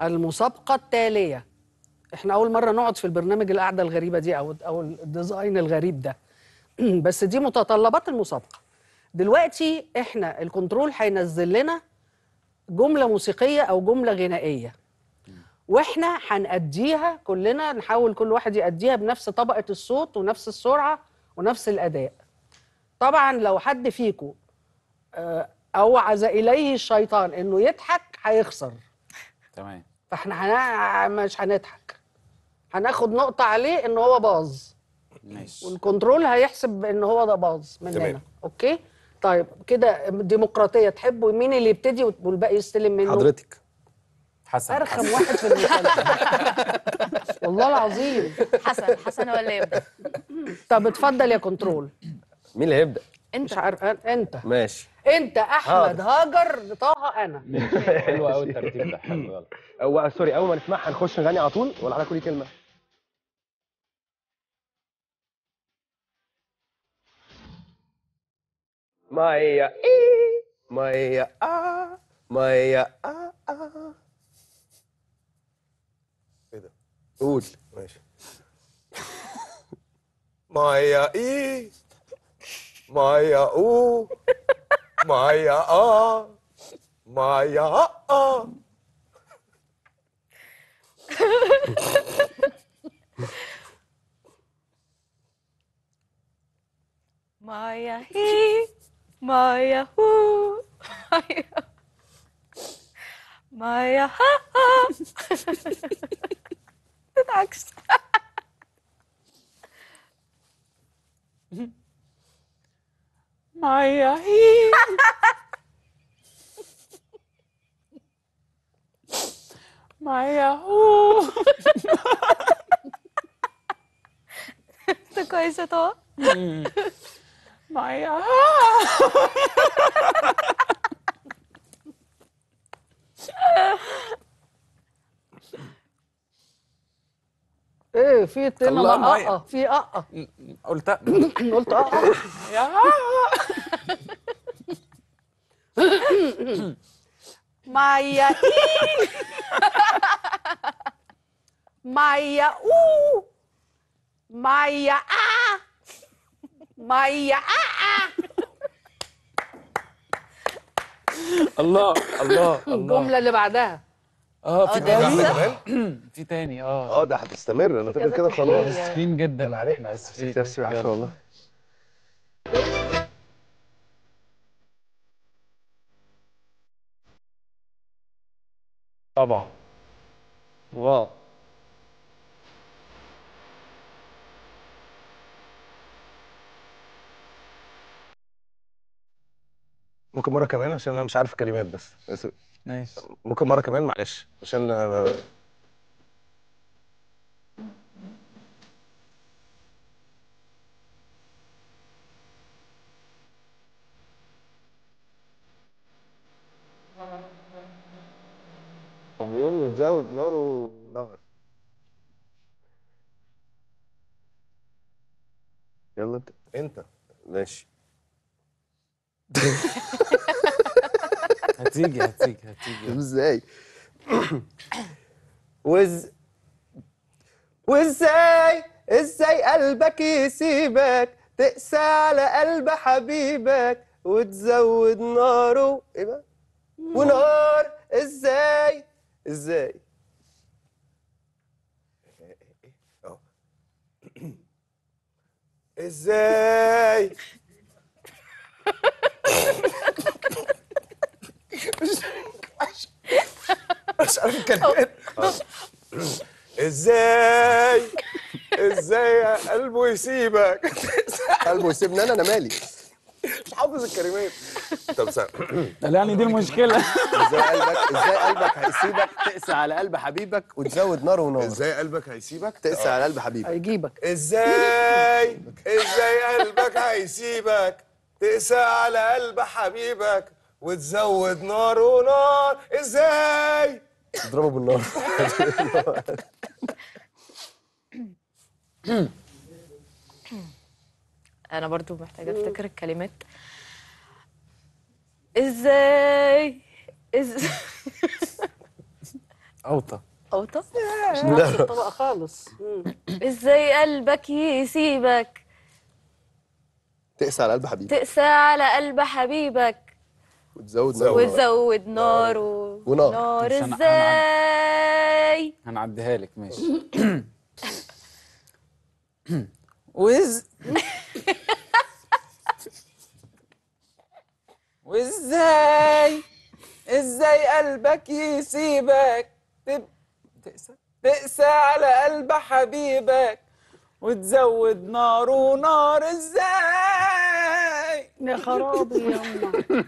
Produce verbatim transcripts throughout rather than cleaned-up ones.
المسابقة التالية. احنا أول مرة نقعد في البرنامج القعدة الغريبة دي أو أو الديزاين الغريب ده. بس دي متطلبات المسابقة. دلوقتي احنا الكنترول هينزل لنا جملة موسيقية أو جملة غنائية، واحنا هنأديها كلنا، نحاول كل واحد يأديها بنفس طبقة الصوت ونفس السرعة ونفس الأداء. طبعا لو حد فيكم أوعز إليه الشيطان إنه يضحك هيخسر. تمام. فاحنا هن... مش هنضحك، هناخد نقطة عليه إن هو باظ. ماشي. والكنترول هيحسب إن هو ده باظ مننا. تمام. أوكي؟ طيب كده ديمقراطية، تحبوا مين اللي يبتدي والباقي يستلم منه؟ حضرتك. حسن. أرخم حسن. واحد في المسلسل. والله العظيم. حسن حسن هو اللي يبدأ. طب اتفضل يا كنترول. مين اللي هيبدأ؟ انت مش عارف انت ماشي. انت احمد هاجر طه انا. حلو قوي الترتيب ده، حلو. يلا. أو سوري، أول ما نسمعها نخش نغني على طول ولا على كل كلمة؟ مايا إيه مايا آه مايا آه آه. إيه ده؟ قول. ماشي. مايا إيه مايا أو مايا آه مايا آه. مايا هي مايا هو مايا مايا ها ها. تضحكش. مايا هي مايا هو. انت كويسة طه. مايا ايه في اتنين الله مايا. اه في اه قلت قلت اه يا مايا ايه مايا او مايا اه مايا اه. الله الله الله. الجملة اللي بعدها اه في اه ده تاني. كمان؟ في تاني اه. اه ده هتستمر، انا فاكر كده خلاص. اسفين جدا، احنا اسفين. نفسي عارفه والله. طبعا. واو. ممكن مرة كمان عشان انا مش عارف الكلمات بس. بس ماشي. ممكن مرة كمان معلش عشان أنا- طب بيقول زود نار ونار. يلا انت انت ماشي. هتيجي هتيجي هتيجي. ازاي؟ وز وازاي ازاي قلبك يسيبك تقسى على قلب حبيبك وتزود ناره ايه بقى؟ ونار ازاي ازاي اه ازاي مش عارف الكلمات. ازاي ازاي قلبه يسيبك قلبه يسيبني انا انا مالي مش حافظ الكلمات. طب استنى. يعني دي المشكلة. ازاي قلبك ازاي قلبك هيسيبك تقسى على قلب حبيبك وتزود نار ونار. ازاي قلبك هيسيبك تقسى على قلب حبيبك هيجيبك. ازاي ازاي قلبك هيسيبك تقسى على قلب حبيبك وتزود نار ونار. ازاي اضربه بالنار. انا برضو محتاجة افتكر الكلمات. ازاي ازاي قوطه. قوطة. مش نفس الطبقه خالص. مم. ازاي قلبك يسيبك تقسى على قلب حبيبي تقسى على قلب حبيبك وتزود نار وتزود نار و... ونار. نار مش هن- ازاي. هنعديها لك ماشي. وز وازاي ازاي قلبك يسيبك تب... تقسى تقسى على قلب حبيبك وتزود نار ونار ازاي. يا خرابي يما.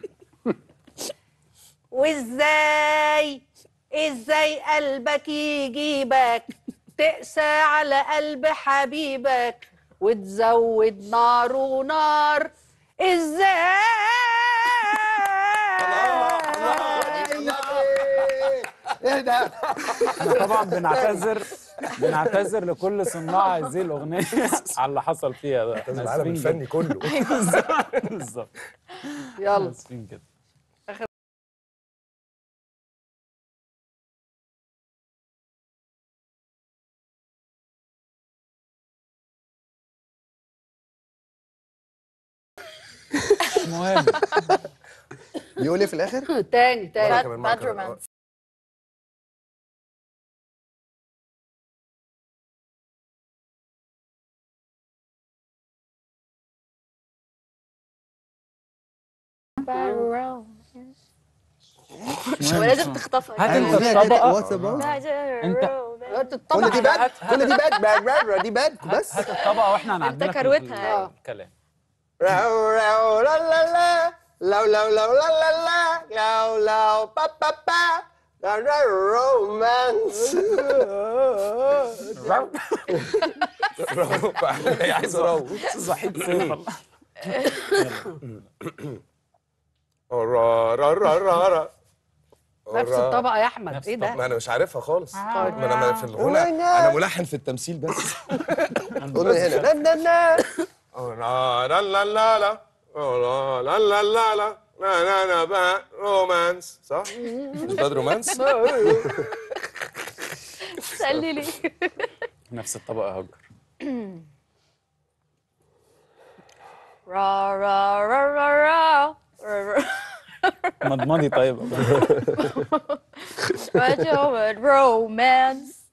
وازاي ازاي قلبك يجيبك تقسى على قلب حبيبك وتزود نار ونار ازاي. ايه ده؟ احنا طبعا بنعتذر بنعتذر لكل صناع هذه الاغنيه على اللي حصل فيها ده. احنا العالم آسفين الفني كله. جداً. بالظبط. يلا اسفين كده. مش مهم. بيقول ايه في الاخر؟ تاني تاني. مرة bad, كمان، مرة bad كمان. romance. bad romance. مش هو مهم. لازم تخطفها هات كده. انت الطبقه. واتس اب bad انت- romance. هات كل الطبقه. دي باد هات- كل دي باد باد باد دي باد بس. هات الطبقه واحنا هنعدي لك كروتها. الكلام. راو راو لا لا لا لو لو لو لا لا لا لو لو با با با لا لا رومانس. عايز اروح. صحيت صفر. را را را را را. نفس الطبقه يا احمد. ايه ما ده؟ انا مش عارفها خالص. ما انا ما في الغنى انا ملحن في التمثيل بس. قول هنا لا لا لا لا لا لا لا لا لا لا لا لا لا لا لا باد رومانس صح؟ مش باد رومانس؟ سألني ليه؟ نفس الطبقه هاجر. را را را را را مضمضي طيب. را رومانس.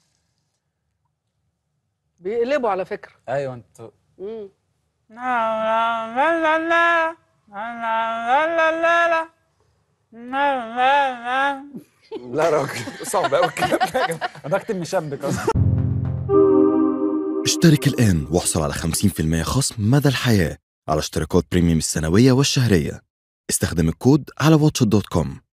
بيقلبوا على فكره. ايوه انتوا. مم. لا لا لا لا لا لا لا لا. لا راجل صعب قوي الكلام ده يا جماعه. انا بكتب مشبك اصلا. اشترك الآن واحصل على خمسين بالمئة خصم مدى الحياة على اشتراكات بريميوم السنوية والشهرية. استخدم الكود على واتش دوت كوم.